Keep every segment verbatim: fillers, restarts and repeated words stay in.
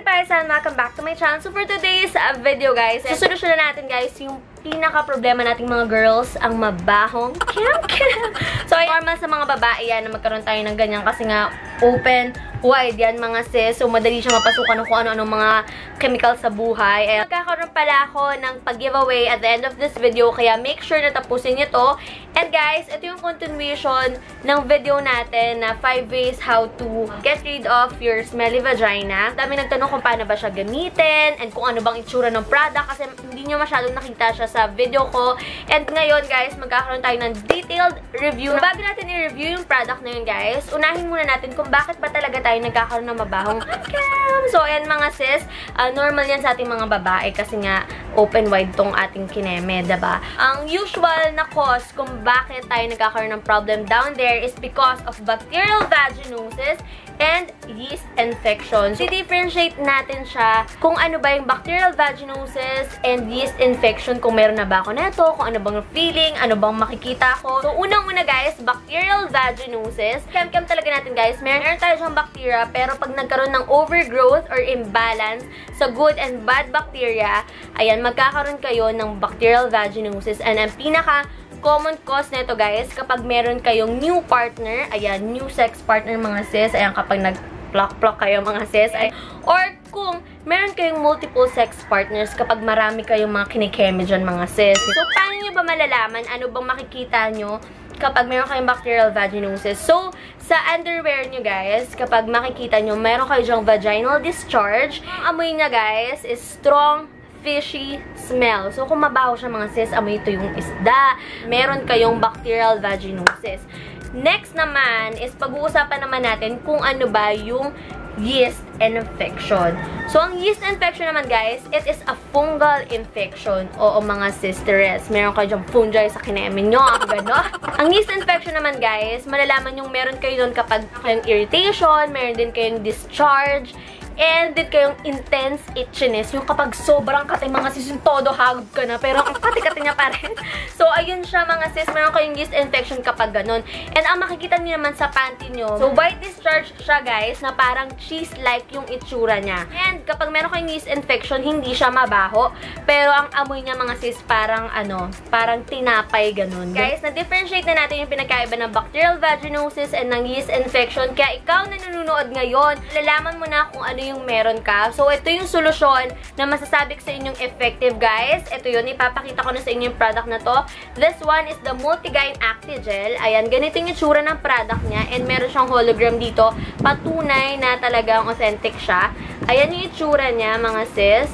Paris and welcome back to my channel. So for today's uh, video guys, susolusyonan natin guys yung pinaka-problema nating mga girls, ang mabahong kem-kem. So ay normal sa mga babae yan na magkaroon tayo ng ganyan kasi nga open, wide yan mga sis. So madali siya mapasukan ng kung ano-anong mga chemical sa buhay. Ay magkakaroon pala ako ng pag-giveaway at the end of this video, kaya make sure na tapusin nyo to. And guys, ito yung continuation ng video natin na five ways how to get rid of your smelly vagina. Dami nagtanong kung paano ba siya gamitin and kung ano bang itsura ng product kasi hindi nyo masyadong nakita siya sa video ko. And ngayon guys, magkakaroon tayo ng detailed review. So, bago natin i-review yung product na yun guys, unahin muna natin kung bakit ba talaga tayo nagkakaroon ng mabahong cam. So ayan mga sis, uh, normal yan sa ating mga babae kasi nga open wide tong ating kineme, diba? Ang usual na cause kung bakit tayo nagkakaroon ng problem down there is because of bacterial vaginosis and yeast infections. So, differentiate natin siya kung ano ba yung bacterial vaginosis and yeast infection, kung meron na ba ako neto, kung ano bang feeling, ano bang makikita ko. So, unang-una guys, bacterial vaginosis. Kem-kem talaga natin guys. Meron, meron tayo siyang bacteria, pero pag nagkaroon ng overgrowth or imbalance sa good and bad bacteria, ayan, magkakaroon kayo ng bacterial vaginosis. And ang pinaka common cause nito guys, kapag meron kayong new partner, ayan, new sex partner mga sis, ayan, kapag nag-plok-plok kayo mga sis, ay, or kung meron kayong multiple sex partners, kapag marami kayong mga kinikeme dyan mga sis. So, paano nyo ba malalaman? Ano bang makikita nyo kapag meron kayong bacterial vaginosis? So, sa underwear nyo guys, kapag makikita nyo, meron kayo dyang vaginal discharge, ang amoy niya guys is strong, fishy smell. So, kung mabaho siya mga sis, amoy ito yung isda. Meron kayong bacterial vaginosis. Next naman is pag-uusapan naman natin kung ano ba yung yeast infection. So, ang yeast infection naman guys, it is a fungal infection. Oo mga sisteres, meron kayo dyang fungi sa kineme nyo. Ang gano'n. Ang yeast infection naman guys, malalaman yung meron kayo doon kapag kayong irritation, meron din kayong discharge, and din kayong intense itchiness. Yung kapag sobrang kati mga sis, yung todo hagod ka na, pero ang kati-kati niya pa rin. So, ayun siya mga sis, meron kayong yeast infection kapag ganun. And ang makikita niyo naman sa panty nyo, so white discharge siya guys, na parang cheese-like yung itsura niya. And kapag meron kayong yeast infection, hindi siya mabaho, pero ang amoy niya mga sis, parang ano, parang tinapay ganun. Guys, na-differentiate na natin yung pinagkaiba ng bacterial vaginosis and ng yeast infection. Kaya ikaw na nanonood ngayon, lalaman mo na kung ano yung meron ka. So, ito yung solusyon na masasabi ko sa inyong effective, guys. Ito yun. Ipapakita ko na sa inyo yung product na to. This one is the Multigyne Actigel. Ayan, ganito yung itsura ng product niya. And meron siyang hologram dito. Patunay na talagang authentic siya. Ayan yung itsura niya, mga sis.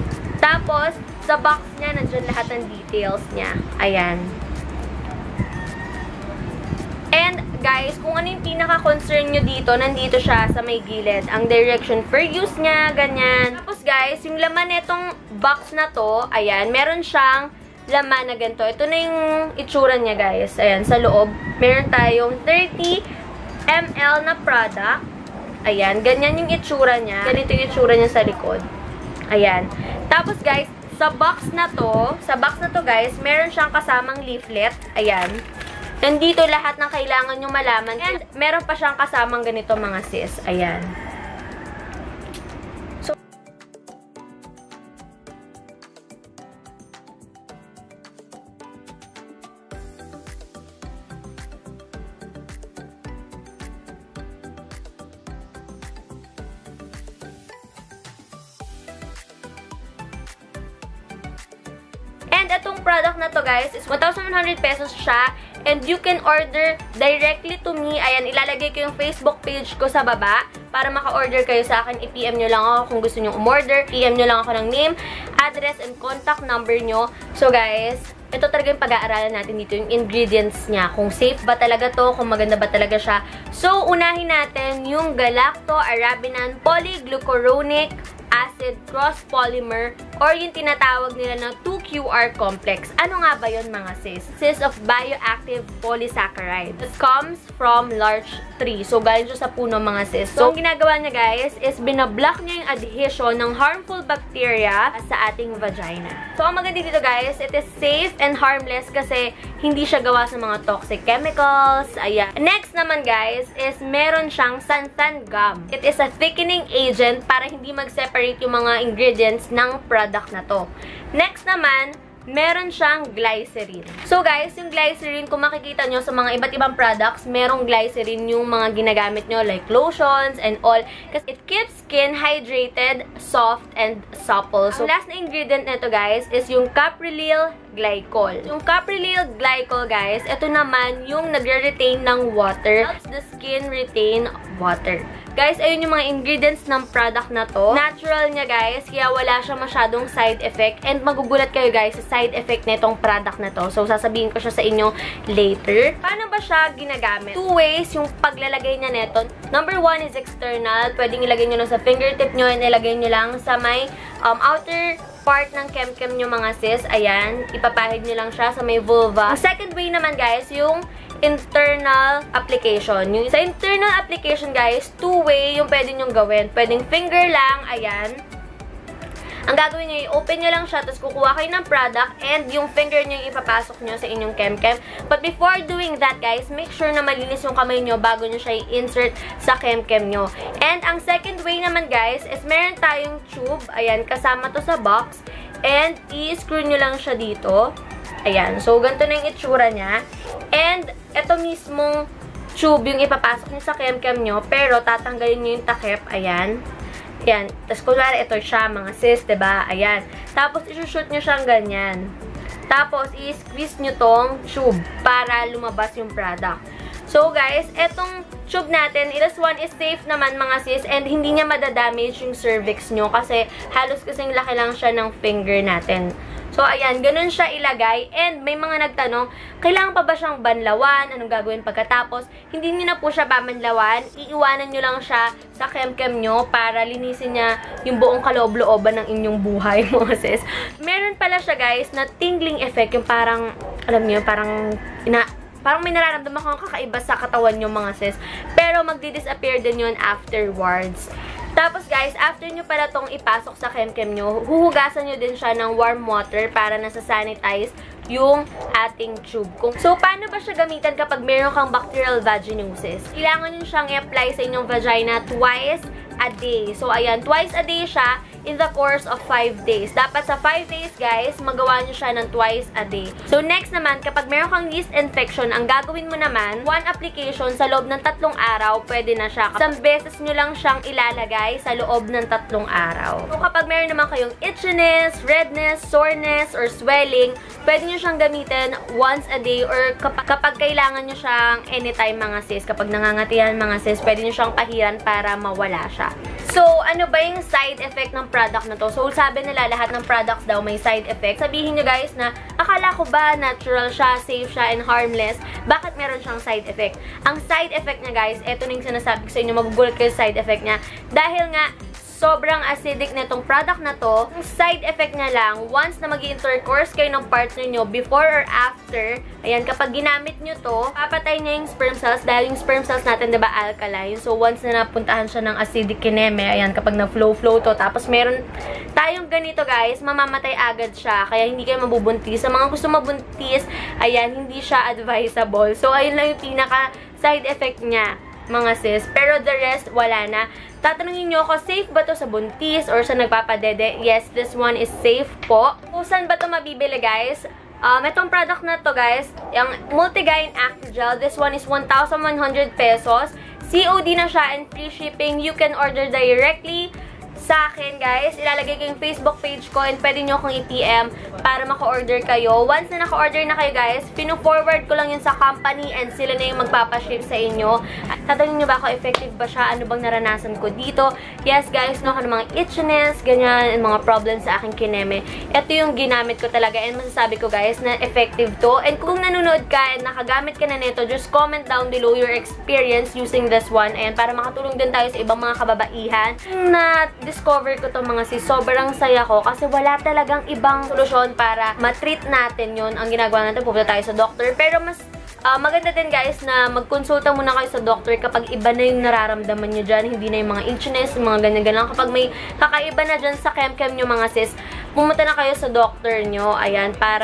Tapos, sa box niya, nandyan lahat ng details niya. Ayan. And, guys, kung ano yung pinaka-concern nyo dito, nandito siya sa may gilid. Ang direction for use niya, ganyan. Tapos, guys, yung laman netong box na to, ayan, meron siyang laman na ganito. Ito na yung itsura niya, guys. Ayan, sa loob, meron tayong thirty milliliters na product. Ayan, ganyan yung itsura niya. Ganito yung itsura niya sa likod. Ayan. Tapos, guys, sa box na to, sa box na to, guys, meron siyang kasamang leaflet. Ayan. Nandito lahat ng kailangan nyo malaman. And meron pa siyang kasamang ganito mga sis. Ayan. So, and itong product na to guys is one thousand one hundred pesos siya. And you can order directly to me. Ayan, ilalagay ko yung Facebook page ko sa baba para maka-order kayo sa akin. I-P M nyo lang ako kung gusto nyo umorder. P M nyo lang ako ng name, address, and contact number nyo. So guys, ito talaga yung pag-aaralan natin dito, yung ingredients niya. Kung safe ba talaga to, kung maganda ba talaga siya. So, unahin natin yung galacto-arabinan polyglucuronic acid cross-polymer or yung tinatawag nila na two Q R complex. Ano nga ba yun mga sis? Consists of bioactive polysaccharide. It comes from larch tree. So, galing siya sa puno mga sis. So, ang ginagawa niya guys is binablock niya yung adhesion ng harmful bacteria sa ating vagina. So, ang maganda dito guys, it is safe and harmless kasi hindi siya gawa sa mga toxic chemicals. Ayan. Next naman guys is meron siyang xanthan gum. It is a thickening agent para hindi mag-separate yung mga ingredients ng product na to. Next naman, meron siyang glycerin. So guys, yung glycerin, kung makikita nyo sa mga iba't ibang products, merong glycerin yung mga ginagamit nyo like lotions and all. Kasi it keeps skin hydrated, soft, and supple. So, ang last na ingredient nito guys is yung caprylyl glycol. Yung caprylyl glycol guys, ito naman yung nagre-retain ng water. Helps the skin retain water. Guys, ayun yung mga ingredients ng product na to. Natural niya guys, kaya wala siya masyadong side effect. And magugulat kayo guys sa side effect nitong product na to. So, sasabihin ko siya sa inyo later. Paano ba siya ginagamit? Two ways yung paglalagay niya nito. Number one is external. Pwedeng ilagay nyo lang sa fingertip nyo and ilagay nyo lang sa may um, outer part ng kem-kem nyo mga sis. Ayan. Ipapahid nyo lang siya sa may vulva. Ang second way naman guys, yung internal application. Yung sa internal application, guys, two-way yung pwede nyong gawin. Pwedeng finger lang, ayan. Ang gagawin nyo, i-open nyo lang siya, tapos kukuha kayo ng product, and yung finger nyo yung ipapasok nyo sa inyong kem-kem. But before doing that, guys, make sure na malinis yung kamay nyo bago nyo siya i-insert sa kem-kem nyo. And ang second way naman, guys, is meron tayong tube. Ayan, kasama to sa box. And i-screw nyo lang siya dito. Ayan. So, ganito na yung itsura niya. And, ito mismong tube yung ipapasok nyo sa kem-kem nyo. Pero, tatanggalin nyo yung takip. Ayan. Ayan. Tapos, kunwari, ito siya, mga sis, diba? Ayan. Tapos, isushoot nyo siyang ganyan. Tapos, i-squeeze nyo tong tube para lumabas yung product. So, guys, etong tube natin, this one is safe naman mga sis, and hindi niya madadamage yung cervix nyo kasi halos kasing laki lang siya ng finger natin. So, ayan, ganun siya ilagay. And may mga nagtanong, kailangan pa ba siyang banlawan? Anong gagawin pagkatapos? Hindi niyo na po siya babanlawan. Iiwanan nyo lang siya sa kem-kem nyo para linisin niya yung buong kaloob-looban ng inyong buhay, mga sis. Meron pala siya, guys, na tingling effect. Yung parang, alam niyo, parang ina... Parang may nararamdaman kang kakaiba sa katawan nyo, mga sis. Pero magdi-disappear din yun afterwards. Tapos guys, after nyo pala tong ipasok sa kem-kem nyo, huhugasan nyo din siya ng warm water para nasa-sanitize yung ating tube. So, paano ba siya gamitan kapag meron kang bacterial vaginosis? Kailangan nyo siyang i-apply sa inyong vagina twice a day. So, ayan, twice a day siya in the course of five days. Dapat sa five days, guys, magawa nyo siya ng twice a day. So, next naman, kapag meron kang yeast infection, ang gagawin mo naman, one application sa loob ng tatlong araw, pwede na siya. Isang beses nyo lang siyang ilalagay sa loob ng tatlong araw. So, kapag meron naman kayong itchiness, redness, soreness, or swelling, pwede nyo siyang gamitin once a day or kapag, kapag kailangan nyo siyang anytime, mga sis. Kapag nangangatihan, mga sis, pwede nyo siyang pahiran para mawala siya. So, ano ba yung side effect ng product na to? So, sabi nila lahat ng products daw may side effect. Sabihin nyo guys na, akala ko ba natural siya, safe siya, and harmless? Bakit meron siyang side effect? Ang side effect niya guys, eto na yung sinasabi ko sa inyo, magugulat kayo sa side effect niya. Dahil nga, sobrang acidic nitong product na to, ang side effect niya lang, once na mag-intercourse kayo ng partner nyo, before or after, ayan, kapag ginamit nyo to, papatay niya yung sperm cells, dahil yung sperm cells natin, diba, alkaline. So, once na napuntahan siya ng acidic kineme, ayan, kapag na-flow-flow to, tapos meron tayong ganito, guys, mamamatay agad siya, kaya hindi kayo mabubuntis. Sa mga gusto mabuntis, ayan, hindi siya advisable. So, ayun lang yung pinaka side effect niya, mga sis. Pero the rest, wala na. Tatanungin nyo ako, safe ba to sa buntis or sa nagpapadede? Yes, this one is safe po. Kung saan ba to mabibili, guys? Um, itong product na to, guys, yung Multigyne Actigel, this one is one thousand one hundred pesos. C O D na siya and free shipping. You can order directly sa akin, guys. Ilalagay ko yung Facebook page ko and pwede nyo akong i-P M para maka-order kayo. Once na naka-order na kayo, guys, pinu-forward ko lang yun sa company and sila na yung magpapaship sa inyo. Tatanungin nyo ba ako, effective ba siya? Ano bang naranasan ko dito? Yes, guys, no, ano mga itchiness, ganyan, and mga problems sa aking kineme. Ito yung ginamit ko talaga and masasabi ko, guys, na effective to. And kung nanonood ka and nakagamit ka na nito, just comment down below your experience using this one and para makatulong din tayo sa ibang mga kababaihan na discover ko to, mga sis, sobrang saya ko kasi wala talagang ibang solusyon para matreat natin yun. Ang ginagawa natin, pupunta tayo sa doctor. Pero mas uh, maganda din, guys, na magkonsulta muna kayo sa doctor kapag iba na yung nararamdaman nyo dyan. Hindi na yung mga itchiness, mga ganyan-ganyan. Kapag may kakaiba na dyan sa kem-kem nyo, mga sis, pumunta na kayo sa doctor nyo. Ayan, para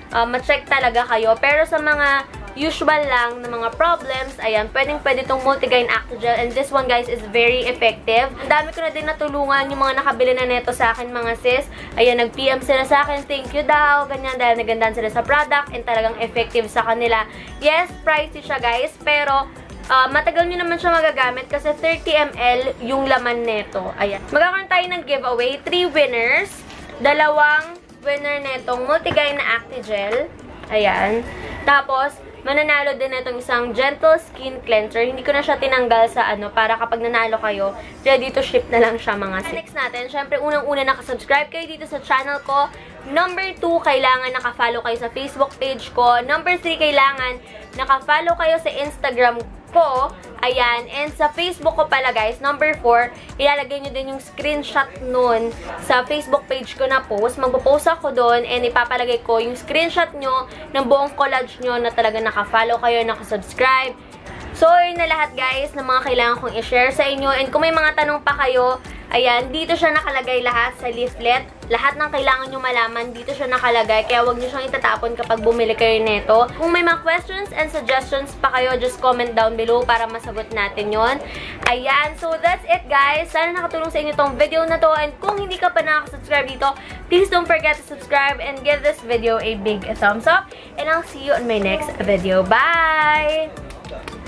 uh, ma-check talaga kayo. Pero sa mga usual lang na mga problems, ayan, pwedeng-pwede itong Multigain Actigel. And this one, guys, is very effective. Ang dami ko na din natulungan yung mga nakabili na neto sa akin, mga sis. Ayan, nag-P M sila sa akin, thank you daw, ganyan, dahil nagandaan sila sa product and talagang effective sa kanila. Yes, pricey siya, guys, pero uh, matagal nyo naman siya magagamit kasi thirty milliliters yung laman neto. Ayan. Magkakaroon tayo ng giveaway. Three winners. Dalawang winner netong Multigain na Actigel. Ayan. Tapos, mananalo din na itong isang Gentle Skin Cleanser. Hindi ko na siya tinanggal sa ano, para kapag nanalo kayo, ready to ship na lang siya, mga sis. Next natin, syempre, unang-una nakasubscribe kayo dito sa channel ko. Number two, kailangan nakafollow kayo sa Facebook page ko. Number three, kailangan nakafollow kayo sa Instagram ko. Ayan. And sa Facebook ko pala, guys, number four, ilalagay nyo din yung screenshot nun sa Facebook page ko na post. Magpo-post ako doon and ipapalagay ko yung screenshot nyo ng buong collage nyo na talaga nakafollow kayo, nakasubscribe. So, yun na lahat, guys, na mga kailangan kong i-share sa inyo. And kung may mga tanong pa kayo, ayan, dito siya nakalagay lahat sa leaflet. Lahat ng kailangan nyo malaman, dito siya nakalagay. Kaya huwag nyo siyang itatapon kapag bumili kayo nito. Kung may mga questions and suggestions pa kayo, just comment down below para masagot natin yon. Ayan, so that's it, guys. Sana nakatulong sa inyo tong video na to. And kung hindi ka pa nakasubscribe dito, please don't forget to subscribe and give this video a big thumbs up. And I'll see you on my next video. Bye!